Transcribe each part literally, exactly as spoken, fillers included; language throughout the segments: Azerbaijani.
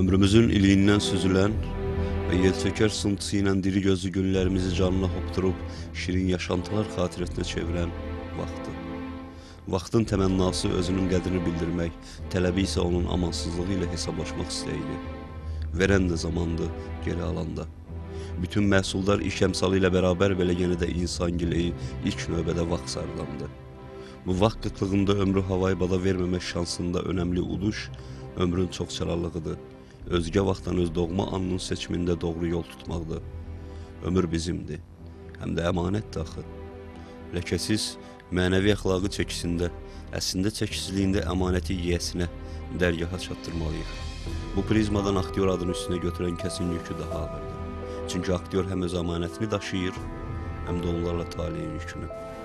Ömrümüzün iliğindən süzülən və yelçəkər sıntısı ilə diri gözlü günlərimizi canına hopturub şirin yaşantılar xatirətinə çevirən vaxtı. Vaxtın təmənnası özünün qədrini bildirmək, tələbi isə onun amansızlığı ilə hesablaşmaq istəyidir. Verən də zamandı, geri alanda. Bütün məhsuldar iş əmsalı ilə bərabər belə yenə də insan gileyi ilk növbədə vaxt sarılandı. Bu vaxt qıtlığında ömrü havayı bala verməmək şansında önəmli uduş, ömrün çox çararlığıdır. Özgə vaxtdan öz doğma anının seçimində doğru yol tutmaqdır. Ömür bizimdir, həm də əmanətdir axı. Ləkəsiz, mənəvi əxlaqı çəkisində, əslində çəkisizliyində əmanəti yiyəsinə, dərgaha çatdırmalıyıq. Bu prizmadan aktyor adını üstünə götürən kəsin yükü daha ağırdır. Çünki aktyor həm öz əmanətini daşıyır, həm də onlarla taliyin yükünü.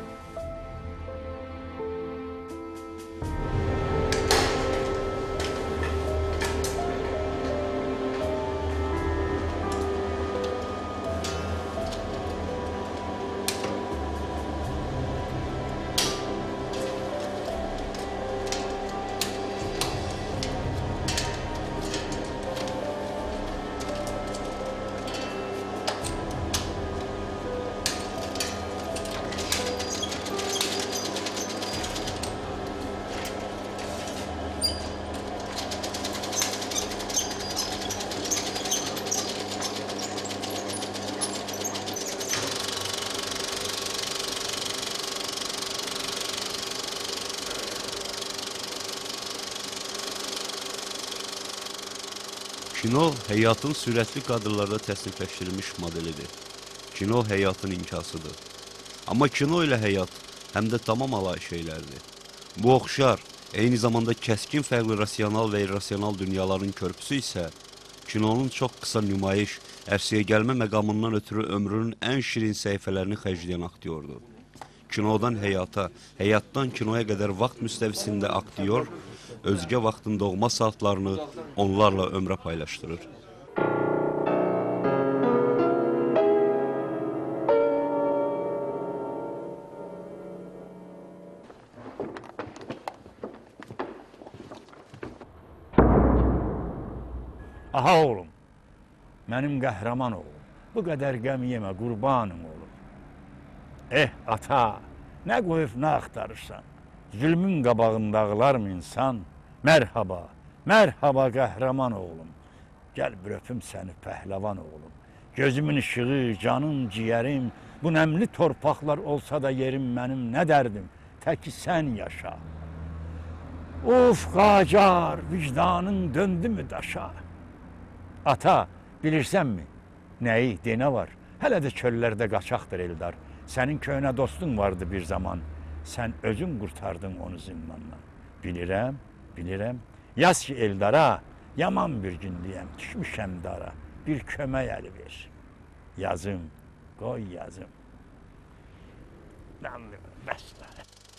Kino, həyatın sürətli kadrlarda təsnifləşdirilmiş modelidir. Kino, həyatın inkasıdır. Amma kino ilə həyat həm də tamam alay şeylərdir. Bu oxşar, eyni zamanda kəskin fərqli rasional və irrasional dünyaların körpüsü isə, kinonun çox qısa nümayiş, ərsəyə gəlmə məqamından ötürü ömrünün ən şirin səhifələrini xərcləyən aktyordur. Kinodan həyata, həyatdan kinoya qədər vaxt müstəvisində aktyor, özgə vaxtın doğma saatlarını onlarla ömrə paylaşdırır. Aha oğlum, mənim qəhrəman oğlum, bu qədər qəm yemə, qurbanım oğlum. Eh ata, nə qoyub nə axtarırsan? Zülmün qabağındağılar mı insan? Mərhaba, mərhaba qəhrəman oğlum. Gəl bir öpüm səni pəhləvan oğlum. Gözümün işığı, canım, ciyərim, bu nəmli torpaqlar olsa da yerim mənim nə dərdim? Təki sən yaşa. Of qacar, vicdanın döndü mü daşa? Ata, bilirsənmi? Nəyi, denə var? Hələ də çöllərdə qaçaqdır Eldar. Sənin köhnə dostun vardı bir zaman. Sən özün qurtardın onu zindandan. Bilirəm, bilirəm. Yaz ki Eldara, yaman bir gündəyəm, düşmüşəm dara. Bir kömək əli ver. Yazım, qoy yazım. Bəslə.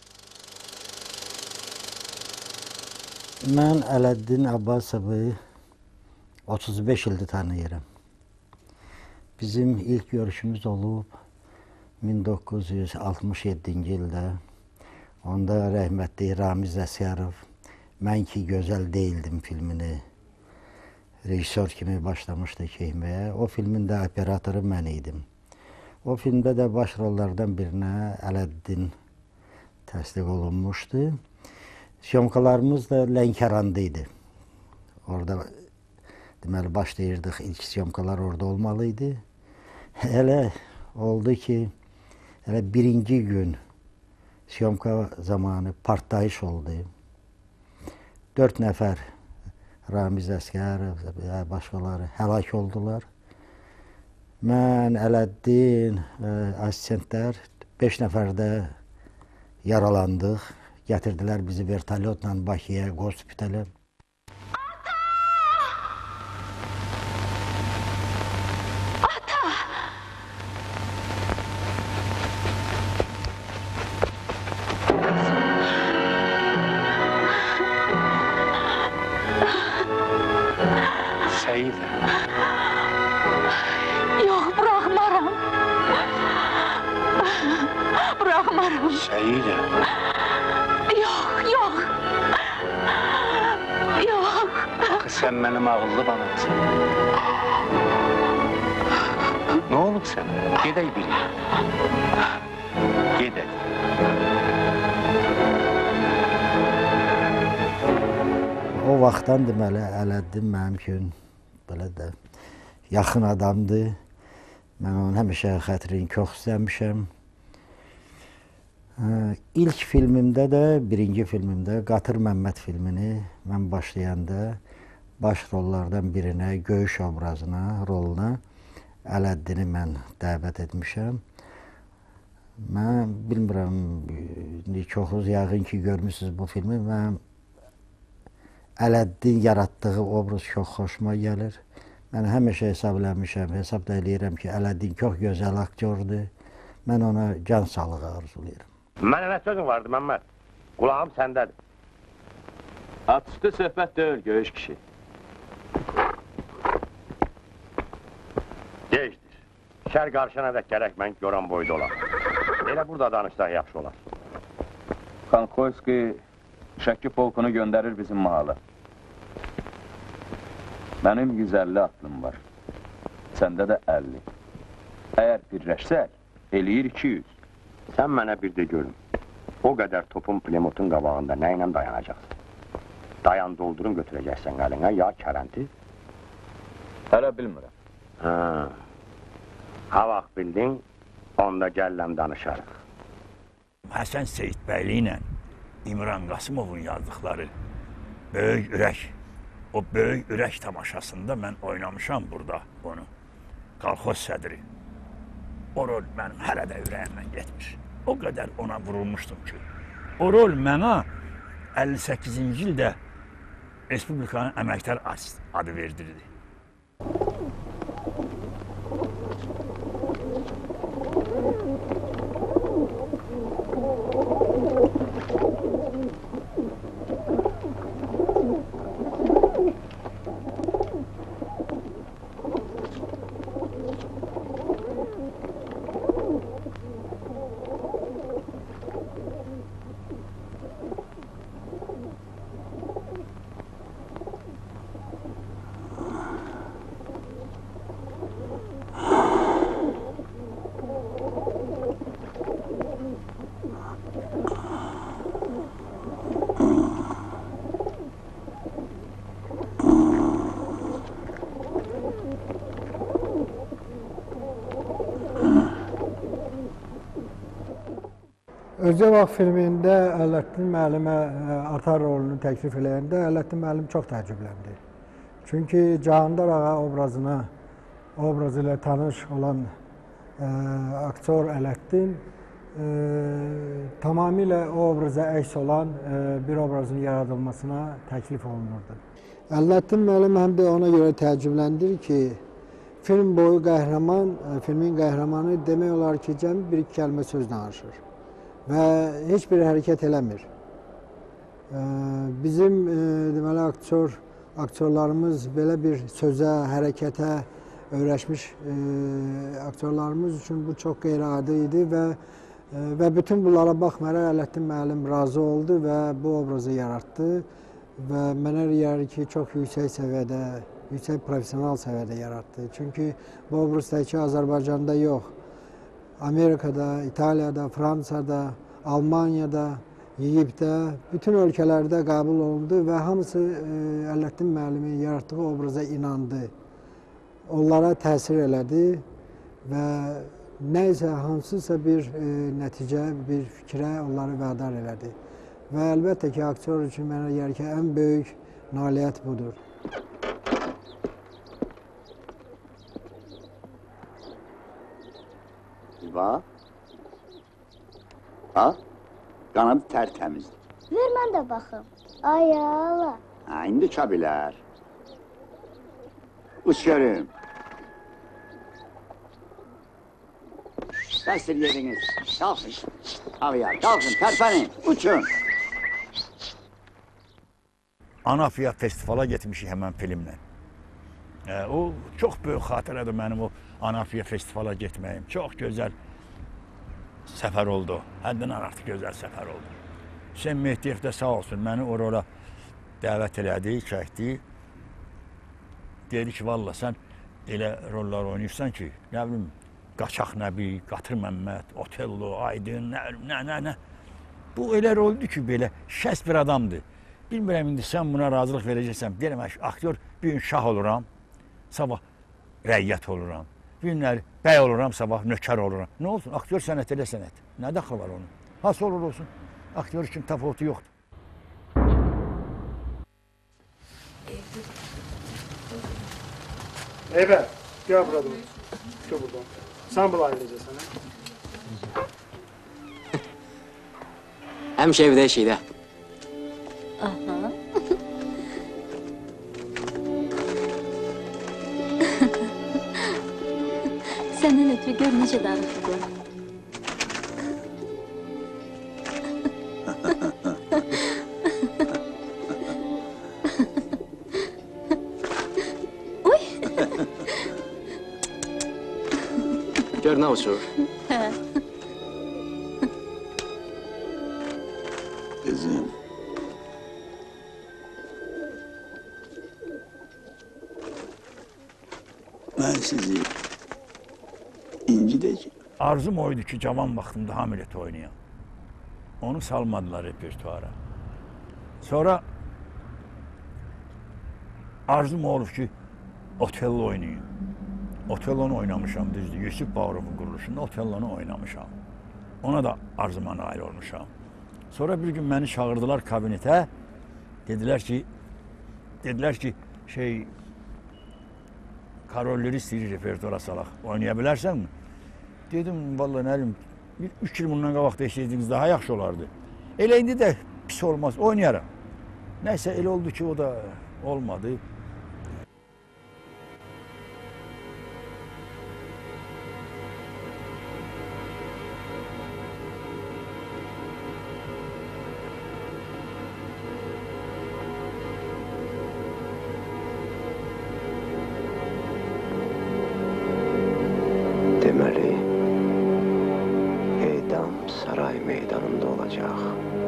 Mən Ələddin Abbasovu otuz beş ildir tanıyıram. Bizim ilk görüşümüz olub min doqquz yüz altmış yeddinci ildə. Onda rəhmətli Ramiz Əsgərov Mən ki gözəl deyildim filmini rejissor kimi başlamışdı çəkməyə. O filmin də operatoru mən idim. O filmdə də baş rollardan birinə Ələddin təsdiq olunmuşdu. Syomkalarımız da Lənkəranda idi. Orada deməli başlayırdıq, ilk syomkalar orada olmalıydı. Elə oldu ki, elə birinci gün syomka zamanı partlayış oldu. Dörd nəfər Ramiz Əsgərov və başqaları həlak oldular. Mən, Ələddin, asistentlər beş nəfər də yaralandıq. Gətirdilər bizi vertolyotla Bakıya, qospitalə. Yox, bıraxmaram. Bıraxmaram. Səidə. Yox, yox. Yox. Axı sən mənim ağıllı banamsın. Nə olub sənə? Gedək bir yer. Gedək. O vaxtdan deməli Ələddin mənim üçün belə də yaxın adamdır. Mən onun həmişə xətrini çox istəmişəm. İlk filmimdə də, birinci filmimdə Qatır Məmməd filmini mən başlayanda baş rollardan birinə, Göyüş obrazına, roluna Ələddini mən dəvət etmişəm. Mən bilmirəm, çoxunuz yəqin ki görmüşsünüz bu filmi. Mən Ələddin yaratdığı obraz çox xoşuma gəlir. Mən həmişə hesab eləmişəm, hesab da eləyirəm ki, Ələddin çox gözəl aktyordur. Mən ona can sağlığı arzulayıram. Mənə nə sözün vardı, Məmməd? Qulağım səndədir. Atışdı söhbət deyil, Göyüş kişi. Gecdir. Şər qarşına da gərək mən görən boyda olam. Elə burada danışsaq yaxşı olar. Xankoyski Şəki polkunu göndərir bizim mahala. Mənim yüz əlli atlım var. Səndə də əlli. Əgər birləşsək, eləyir iki yüz. Sən mənə bir də görün. O qədər topun Plemotun qabağında nə ilə dayanacaqsın? Dayan doldurun götürəcəksən əlinə, ya kərənti? Hələ bilmirəm. Ha. Ha vaxt bildin, onda gəlləm danışarıq. Həsən Seyidbəyli ilə İmran Qasımovun yazdıqları Böyük Ürək, o Böyük Ürək tamaşasında mən oynamışam burada onu. Qalxoz sədri. O rol mənim hələ də ürəyimdən getmir. O qədər ona vurulmuşdum ki, o rol mənə əlli səkkizinci ildə Respublikanın əməkdar adı verdirdi. Özü vaxt filmində Ələddin müəllimə ata rolunu təklif eləyəndə Ələddin müəllim çox təəccübləndi. Çünki Cahandar ağa obrazına, obrazı ilə tanış olan ə, aktyor Ələddin ə, tamamilə o obraza əks olan ə, bir obrazın yaradılmasına təklif olunurdu. Ələddin müəllim həm də ona görə təəccübləndir ki, film boyu qəhrəman, filmin qəhrəmanı demək olar ki, cəmi bir iki kəlmə söz danışır və heç bir hərəkət eləmir. Bizim deməli aktyor, aktyorlarımız belə bir sözə, hərəkətə öyrəşmiş aktyorlarımız üçün bu çox qeyri-adi idi və və bütün bunlara baxmayaraq Ələddin müəllim razı oldu və bu obrazı yaratdı və mənə elə gəlir ki, çox yüksək səviyyədə, yüksək profesional səviyyədə yaratdı. Çünki bu obraz təkcə Azərbaycanda yox, Amerikada, İtaliyada, Fransada, Almaniyada, Yigipdə, bütün ölkələrdə qəbul olundu və hamısı Ələddin müəllimin yaratdığı obraza inandı. Onlara təsir elədi və nəysə, hansısa bir nəticə, bir fikrə onları vədar elədi. Və əlbəttə ki, aktyor üçün mənə gəlir ki, ən böyük nailiyyət budur. Bax. Bax. Qanadı tərtəmizdir. Ver mən də baxım. Ay Allah. Ha, indi uça bilər. Uç görüm. Bəsdir yeriniz. Qalxın. Havaya, qalxın, tərpənin, uçun. Anafiya festivala getmişik həmən filmlə. E, o çox böyük xatirədir mənim o Anafiya festivala getməyim. Çox gözəl səfər oldu. Həddindən artıq gözəl səfər oldu. Hüseyn Mehdiyev də sağ olsun məni o rola dəvət elədi, çəkdi. Dedi ki, valla sən elə rollar oynayırsan ki, nə bilim, Qaçaq Nəbi, Qatır Məmməd, Otello, Aydın, nə, nə, nə, nə. Bu elə roldur ki, belə şəs bir adamdır. Bilmirəm, indi sən buna razılıq verəcəksən. Deyirəm, aktyor, bir gün şah oluram, sabah rəyyət oluram. Bir günləri bəy oluram, sabah nökər oluram. Nə olsun, aktyor sənət elə sənət. Nə daxil var onun? Hası olur olsun, aktyor üçün təfavütü yoxdur. Eyvə, gəl burada. Gəl buradan. Sən bunu ayrılacaqsan, hə? Həmişə evdə işikdə. Aha. Səndən ötürü gör necə darıxıblar. Gör nə uçur. Hə. Qızım. Mən sizi incidəcəm. Arzum oydu ki, cavan vaxtımda Hamlet oynayam. Onu salmadılar repertuara. Sonra arzum olub ki, Otello oynayayım. Otello'nu oynamışam, düzdür. Yusuf Bağrov'un quruluşunda Otello'nu oynamışam. Ona da arzuma nail olmuşam. Sonra bir gün məni çağırdılar kabinetə. Dedilər ki, dedilər ki, şey, Karolleri istəyir repertuara salaq. Oynaya bilərsən mi? Dedim, vallahi nə bilim, bir üç il bundan qabaqda eşitdiniz, daha yaxşı olardı. Elə indi də pis olmaz, oynayaram. Nəysə, elə oldu ki, o da olmadı. Deməli, edam saray meydanında olacaq.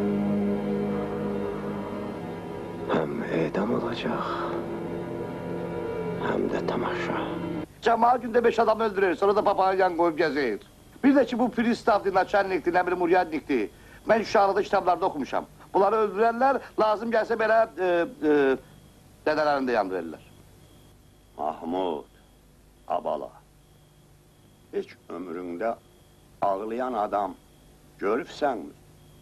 Həm edam olacaq, həm də tamaşa. Camağa gündə beş adam öldürür, sonra da papağanı yan qoyub gəzir. Bir də ki, bu pristavdır, naçalnikdir, nə bilim, uryadnikdir. Mən uşaqlıqda kitablarda oxumuşam. Bunları öldürərlər, lazım gəlsə belə e, e, dədələrində yandırırlar. Mahmud, abala. Heç ömründə ağlayan adam görübsənmi?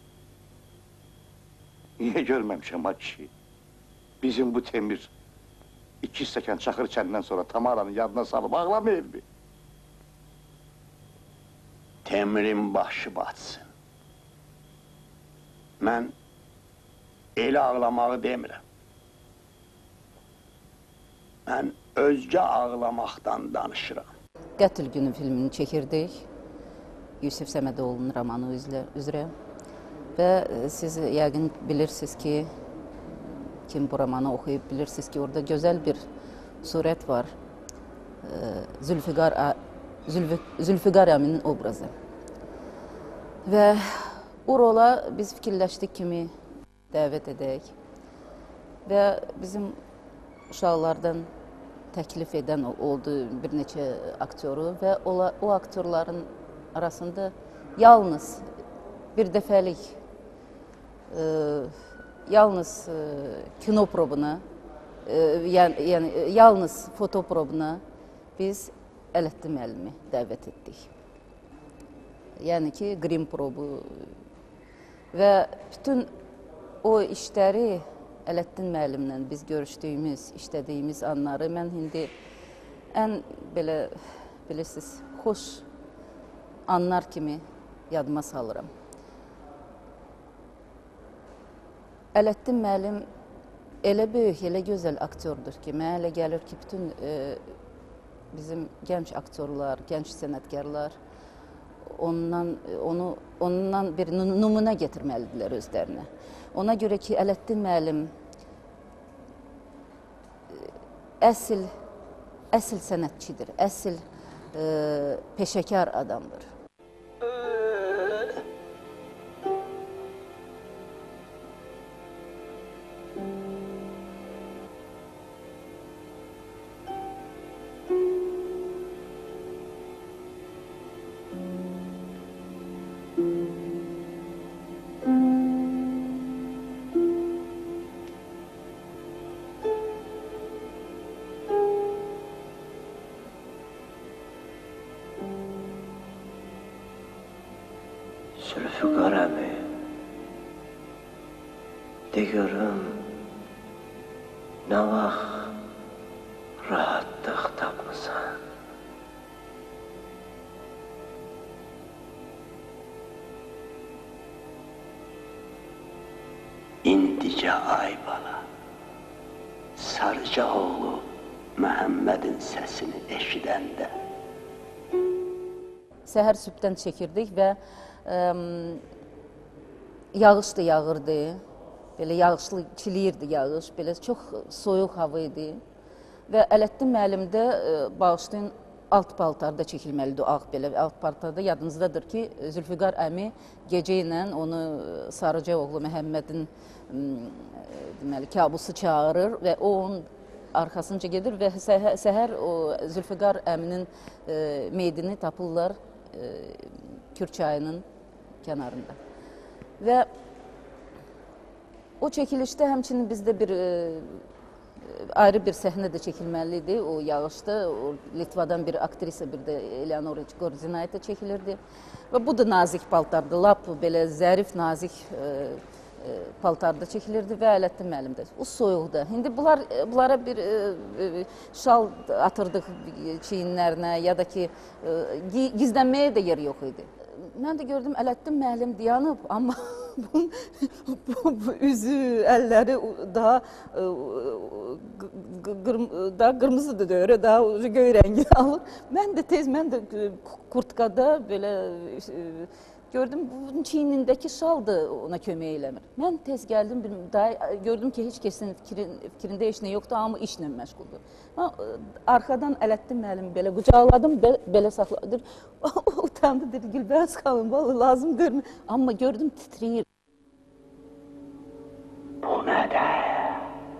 Niyə görməmişəm, ha kişi? Bizim bu Temir iki stəkan çaxır içəndən sonra Tamaranın yadına salıb ağlamayır mı? Temirin başı batsın. Mən elə ağlamağı demirəm. Mən özgə ağlamaqdan danışıram. Qətl günü filmini çəkirdik. Yusif Səmədoğlu'nun romanı üzrə. Və siz yəqin bilirsiniz ki, kim bu romanı oxuyub bilirsiniz ki, orada gözəl bir surət var. Zülfiqar, Zülfiqar Əminin obrazı. Və o rola biz fikirləşdik kimi dəvət edək. Və bizim uşaqlardan təklif edən oldu bir neçə aktyoru və o aktyorların arasında yalnız bir dəfəlik e, yalnız e, kino probuna, e, yəni, yəni yalnız foto probuna biz Ələddin müəllimi dəvət etdik. Yəni ki, grim probu və bütün o işləri Ələddin müəllimlə biz görüşdüyümüz, işlədiyimiz anları mən indi ən belə, bilirsiniz, xoş anlar kimi yadıma salıram. Ələddin müəllim elə böyük, elə gözəl aktyordur ki, mənə elə gəlir ki, bütün e, bizim gənc aktyorlar, gənc sənətkarlar ondan, onu, ondan bir numuna getirməlidirlər özlərinə. Ona görə ki, Ələddin müəllim əsl, əsl sənətçidir, əsl e, peşəkar adamdır. Zülfikar əmi, de görüm, nə vaxt rahatlıq tapmısan? İndicə ay bala, Sarıca oğlu Məhəmmədin səsini eşidəndə. Səhər sübdən çəkirdik və ə, yağış da yağırdı. Belə yağışlı çiliyirdi yağış, belə çox soyuq hava idi. Və Ələddin müəllim də bağışlayın alt paltarda çəkilməlidir, ağ belə alt paltarda. Yadınızdadır ki, Zülfikar əmi gecə ilə onu Sarıca oğlu Məhəmmədin deməli, kabusu çağırır və o onun arxasınca gedir və səhər, səhər o Zülfikar əminin e, meydini tapırlar e, Kürçayının kənarında. Və o çəkilişdə həmçinin bizdə bir e, ayrı bir səhnə də çəkilməli idi o yağışda. O, Litvadan bir aktrisa, bir də Eleonora Gorzinaitə çəkilirdi. Və bu da nazik paltardı, lap belə zərif, nazik e, paltarda çəkilirdi və Ələddin müəllim də. O soyuqda. İndi bunlar, bunlara bir e, şal atırdıq çiyinlərinə ya da ki e, gizlənməyə də yer yox idi. Mən də gördüm Ələddin müəllim dayanıb, amma bu, bu, bu üzü, əlləri daha, daha qırmızıdır deyir, daha göy rəngini alır. Mən də tez, mən də kurtkada belə gördüm, bunun çiynindəki şal da ona kömək eləmir. Mən tez gəldim, daha gördüm ki, heç kəsin fikrin, fikrində heç nə yoxdur, amma işlə məşğuldur. Arxadan Ələddin müəllimi belə qucaqladım, belə, belə saxladır. Utandı, dedi, Gülbəz xanım, vallahi lazım deyirmi? Amma gördüm, titriyir. Bu nədir?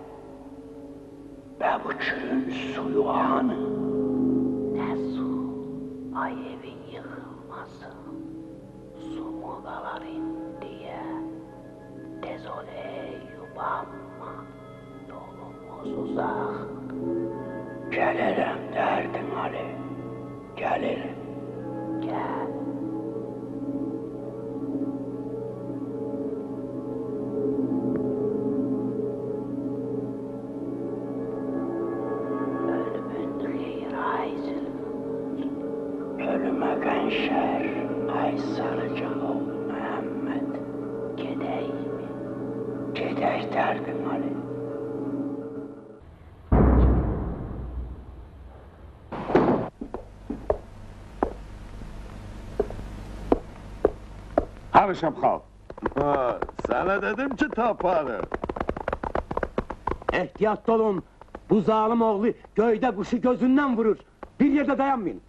Və bu çürün suyu hanı? Nə su? Ay evin yıxılması. Sumudalar indiyə, tez ol ey yubanma, yolumuz uzaq. Gəlirəm dərdin Ali, gəlirim, gəl. Ölümün xeyir ay zülmün, ölümə qənşər. Ay Sarıca oğlu Məhəmməd, gedəymi? Gedək dərdin Ali. Harı şapkal? Sana dedim ki taparım. Ehtiyatlı olun, bu zalim oğlu göyde kuşu gözünden vurur. Bir yerde dayanmayın.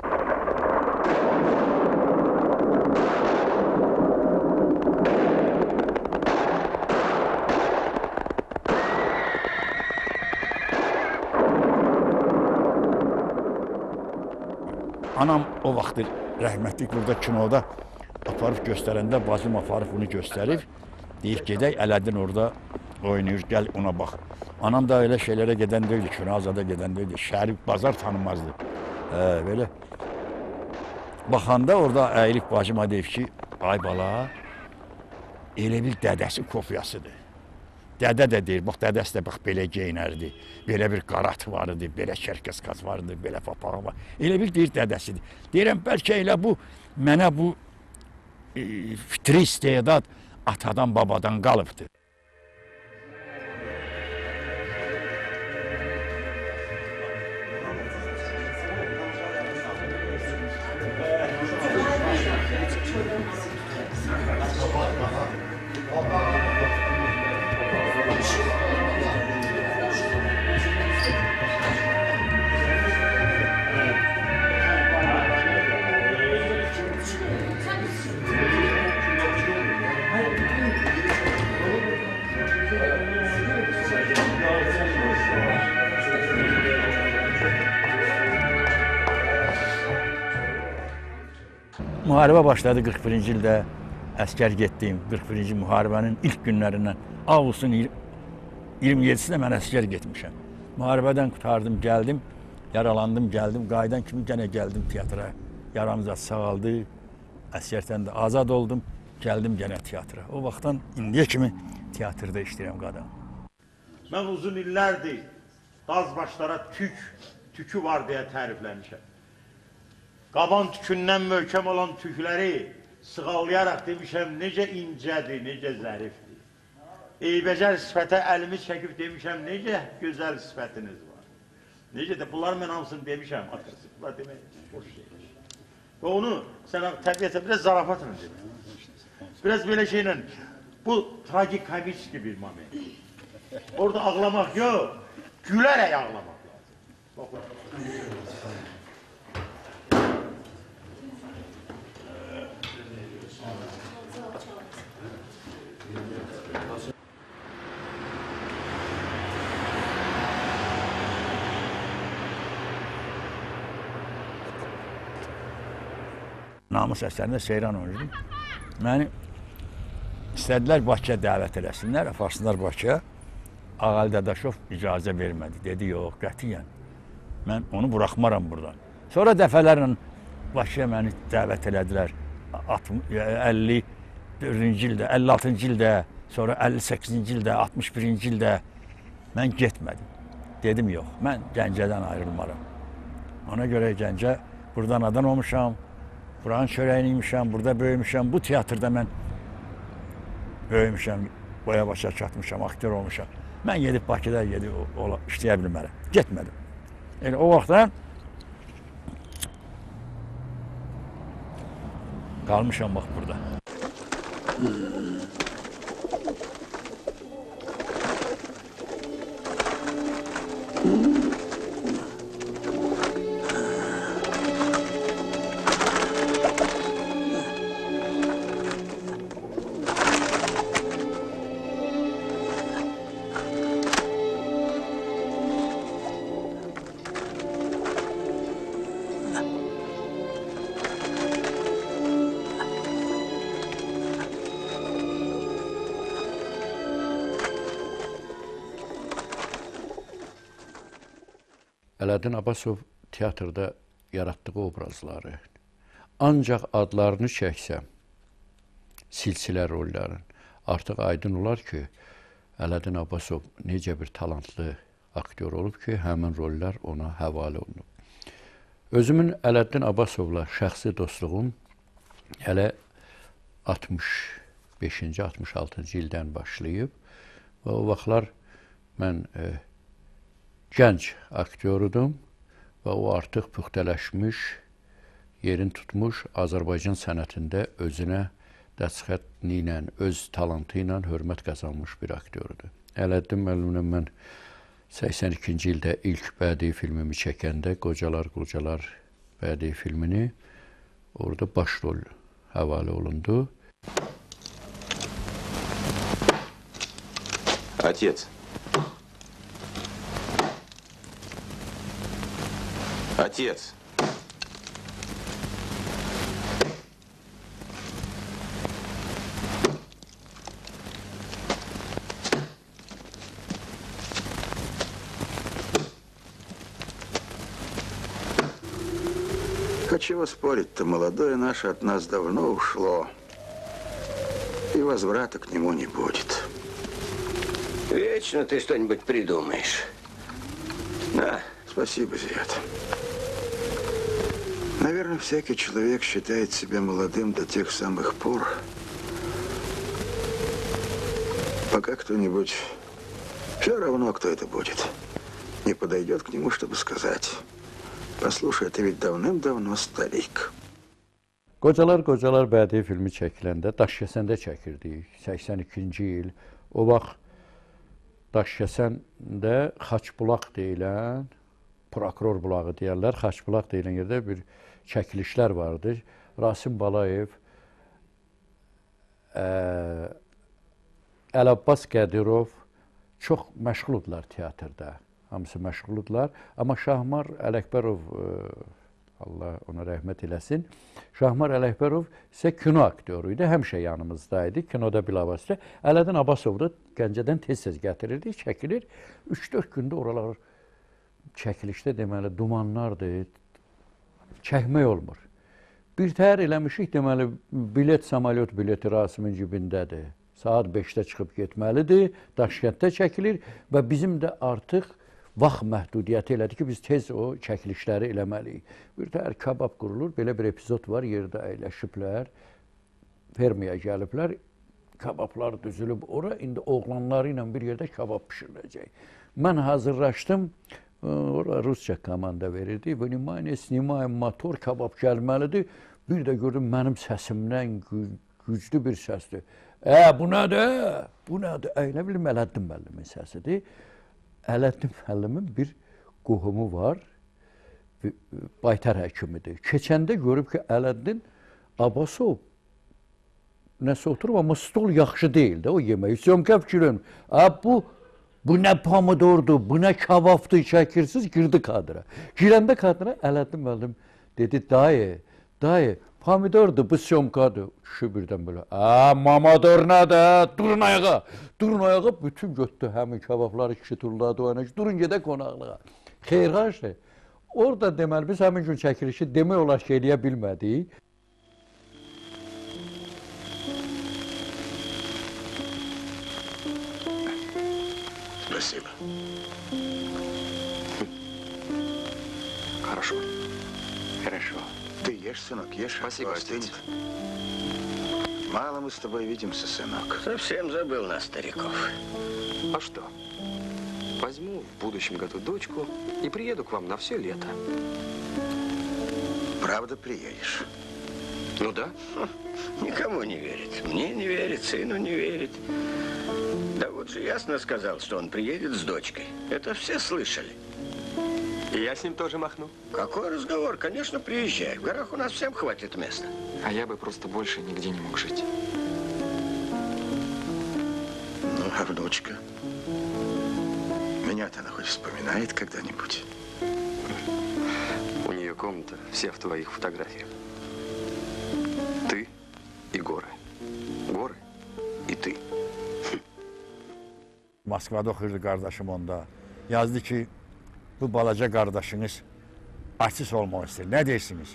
Anam o vaxtı rəhmətlik burada kinoda aparıb göstərəndə bacım aparıb bunu göstərib. Deyib gedək, Ələddin orada oynayır, gəl ona bax. Anam da elə şeylərə gedən deyildi, Künazada gedən deyildi. Şərif Bazar tanımazdı. Hə, belə. Baxanda orada əyilib bacıma deyib ki, ay bala, elə bir dədəsi kopyasıdır. Dədə də deyir, bax dədəsi də bax belə geyinərdi, belə bir qaratı var idi, belə kerkeskas var idi, belə papağı var. Elə bir deyir dədəsidir. Deyirəm, bəlkə elə bu, mənə bu e, fitri istedad atadan, babadan qalıbdır. Müharibə başladı qırx birinci ildə, əskər getdim, qırx birinci müharibənin ilk günlərindən. Avqustun iyirmi yedisində mən əskər getmişəm. Müharibədən qutardım, gəldim, yaralandım, gəldim, qayıdan kimi gənə gəldim teatra. Yaramız sağaldı, əskərdən də azad oldum. gəldim yenə teatra. O vaxtdan indiyə kimi teatrda işləyirəm qadın. Mən uzun illərdir daz başlara tük, tükü var deyə tərifləmişəm. Qaban tükündən möhkəm olan tükləri sığallayaraq demişəm, necə incədir, necə zərifdir. Eybəcər sifətə əlimi çəkib demişəm, necə gözəl sifətiniz var. Necə də, bunları mən hamısını demişəm, atası, bunlar demək, boş şeydir. Və onu sənə təbiətə biraz zarafatla demək. Biraz belə şeylə, bu tragikomik bir moment. Orada ağlamaq yox, gülərək ağlamaq lazım. Namus əsərində Seyran oynadım. Məni istədilər Bakıya dəvət eləsinlər, aparsınlar Bakıya. Ağali Dadaşov icazə vermədi. Dedi, yox, qətiyyən. Mən onu buraxmaram buradan. Sonra dəfələrlə Bakıya məni dəvət elədilər. əlli dördüncü ildə, əlli altıncı ildə, sonra əlli səkkizinci ildə, altmış birinci ildə mən getmədim. Dedim, yox, mən Gəncədən ayrılmaram. Ona görə Gəncə buradan adan olmuşam. Buranın çörəyini yemişəm, burada böyümüşəm. Bu teatrda mən böyümüşəm, boya başa çatmışam, aktör olmuşam. Mən gedib Bakıda gedib işləyə bilmərəm. Getmədim. Yəni o vaxtdan qalmışam bax burada. Ələdin Abbasov teatrda yaratdığı obrazları, ancaq adlarını çəksəm, silsilə rolların, artıq aydın olar ki, Ələdin Abbasov necə bir talantlı aktyor olub ki, həmin rollar ona həvalə olunub. Özümün Ələdin Abbasovla şəxsi dostluğum hələ altmış beşinci altmış altıncı ildən başlayıb və o vaxtlar mən e, gənc aktyorudum və o artıq püxtələşmiş, yerin tutmuş Azərbaycan sənətində özünə dəstxətni ilə, öz talantı ilə hörmət qazanmış bir aktyorudur. Ələddin müəllimlə mən səksən ikinci ildə ilk bədii filmimi çəkəndə, Qocalar Qocalar bədii filmini orada baş rol həvalə olundu. Отец. Отец. А чего спорить-то, молодое наше от нас давно ушло. И возврата к нему не будет. Вечно ты что-нибудь придумаешь. Да, спасибо, Зият. Наверное, всякий человек считает себя молодым до тех самых пор, пока кто-нибудь, все равно, кто это будет, не подойдет к нему, чтобы сказать: послушай, ты ведь давным-давно старик. Qocalar Qocalar bədii filmi çəkiləndə Daşkəsəndə çəkirdik, səksən ikinci il. O vaxt Daşkəsəndə Xaçbulaq deyilən, prokuror bulağı deyərlər, Xaçbulaq deyilən yerdə bir çəkilişlər vardı. Rasim Balayev, Əl-Abbas Qədirov çox məşğuldurlar teatrda. Hamısı məşğuldurlar. Amma Şahmar Ələkbərov, Allah ona rəhmət eləsin, Şahmar Ələkbərov isə kino aktyoru idi, həmişə yanımızdaydı, kinoda bilavasitə. Ələdin Abbasov da Gəncədən tez-tez gətirirdi, çəkilir. üç dörd gündə oralar çəkilişdə deməli dumanlardır, çəkmək olmur. Bir təhər eləmişik, deməli, bilet, samolyot bileti Rasimin cibindədir. Saat beşdə çıxıb getməlidir, Daşkənddə çəkilir və bizim də artıq vaxt məhdudiyyəti elədi ki, biz tez o çəkilişləri eləməliyik. Bir təhər kabab qurulur, belə bir epizod var, yerdə əyləşiblər, fermiyə gəliblər, kabablar düzülüb ora, indi oğlanları ilə bir yerdə kabab pişiriləcək. Mən hazırlaşdım, ora Rusça komanda verirdi, vнимание, snimaயம், motor, kabab gəlməlidir. Bir də gördüm, mənim səsimdən güclü bir səsdir. Ə, bu nədir? Bu nədir? Elə bilim, Ələddin müəllimin səsidir. Ələddin müəllimin bir qohumu var, baytar həkimidir. Keçəndə görüb ki, Ələddin Abbasov nəsə oturub, amma stol yaxşı deyil də o yemək. Sömkə fikrin, bu, bu nə pomidordur, bu nə kababdır, çəkirsiniz, girdi kadra. Girəndə kadra Ələddin müəllim dedi, dayı, dayı, pomidordur, bu sömkadır. Kişi birdən belə, ə, mamador nədir, durun ayağa, durun ayağa, bütün götdü həmin kababları kişi turladı o yana ki, durun gedək qonaqlığa. Xeyirxaşdır. Orada deməli, biz həmin gün çəkilişi demək olar ki, eləyə bilmədik. Спасибо. Хорошо. Хорошо. Ты ешь, сынок, ешь. Спасибо, остынет. Мало мы с тобой видимся, сынок. Совсем забыл нас, стариков. А что? Возьму в будущем году дочку и приеду к вам на все лето. Правда приедешь? Ну да. Никому не верит. Мне не верит, сыну не верит. Да вот же ясно сказал, что он приедет с дочкой. Это все слышали. И я с ним тоже махну. Какой разговор? Конечно, приезжай. В горах у нас всем хватит места. А я бы просто больше нигде не мог жить. Ну, а внучка? Меня-то она хоть вспоминает когда-нибудь? У нее комната вся в твоих фотографиях. Ты и горы. Горы и ты. Moskvada oxuyurdu qardaşım onda. Yazdı ki, bu balaca qardaşınız artist olmaq istəyir. Nə deyirsiniz?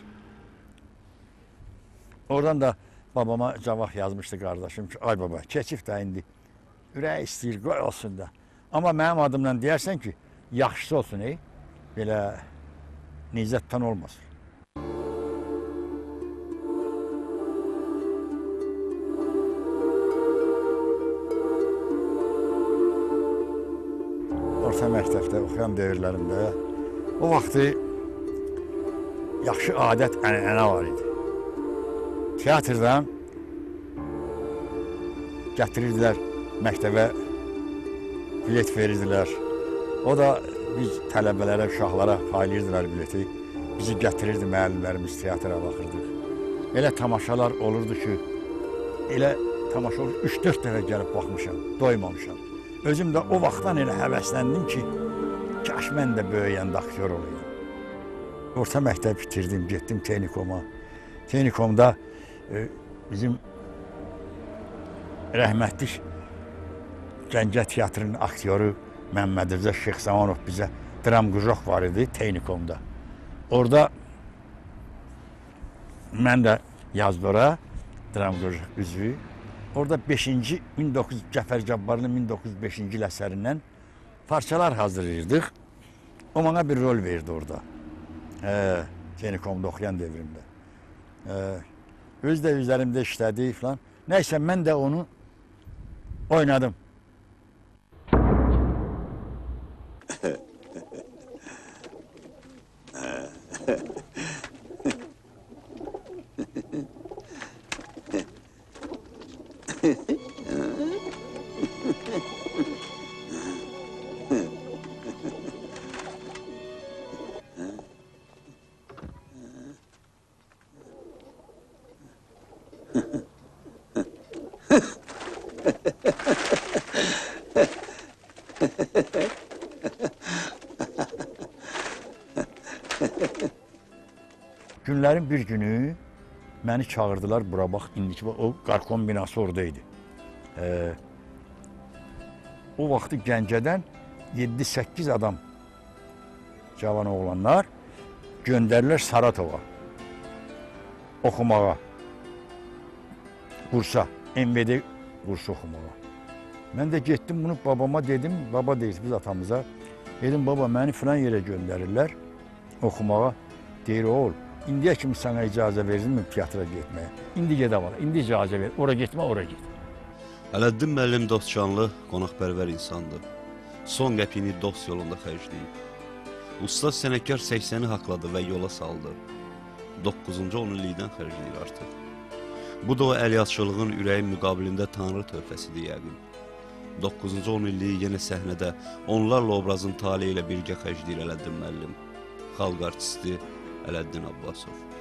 Oradan da babama cavab yazmışdı qardaşım ki, ay baba, keçif də indi. Ürək istəyir, qoy olsun da. Amma mənim adımdan deyərsən ki, yaxşısı olsun, ey. Belə nizətdən olmasın. Orta məktəbdə oxuyan dövrlərimdə o vaxtı yaxşı adət, ənənə var idi. Teatrdan gətirirdilər məktəbə, bilet verirdilər. O da biz tələbələrə, uşaqlara paylayırdılar bileti. Bizi gətirirdi müəllimlərimiz, teatra baxırdıq. Elə tamaşalar olurdu ki, elə tamaşa olur, üç dörd dəfə gəlib baxmışam, doymamışam. Özüm də o vaxtdan elə həvəsləndim ki, kaş mən də böyüyəndə aktyor olayım. Orta məktəb bitirdim, getdim Tehnikoma. Tehnikomda e, bizim rəhmətlik Gəncə teatrının aktyoru Məmməd Rza Şeyxzamanov bizə dram qujok var idi Tehnikomda. Orada mən də yazdı ora dram qujok üzvü. Orada beşinci min doqquz yüz Cəfər Cabbarlının min doqquz yüz beşinci il əsərindən parçalar hazırlayırdıq. O bana bir rol verdi orada. Ee, Tehnikomda oxuyan devrimdə. Ee, öz də üzərimdə işlədi falan. Nəysə mən də onu oynadım. Günlərin bir günü məni çağırdılar bura bax, indiki o qarkom binası oradaydı. Ee, o vaxtı Gəncədən yeddi səkkiz adam cavan oğlanlar göndərirlər Saratova. oxumağa. Kursa, M V D kursu oxumağa. Mən də getdim bunu babama dedim, baba deyiz biz atamıza. Dedim baba məni filan yerə göndərirlər oxumağa. Deyir oğul, indiyə kimi sənə icazə verilmir teatra getməyə. İndi gedə var, indi icazə ver, ora getmə, ora get. Ələddin müəllim dostcanlı, qonaqpərvər insandır. Son qəpiyini dost yolunda xərcləyib. Usta sənətkar səksəni haqladı və yola saldı. doqquzuncu on illikdən xərcləyir artıq. Bu da o əliyyatçılığın ürəyin müqabilində tanrı töhfəsidir yəqin. doqquzuncu on illiyi yenə səhnədə onlarla obrazın tali ilə birgə xərcləyir Ələddin müəllim. Xalq artisti Ələddin Abbasov.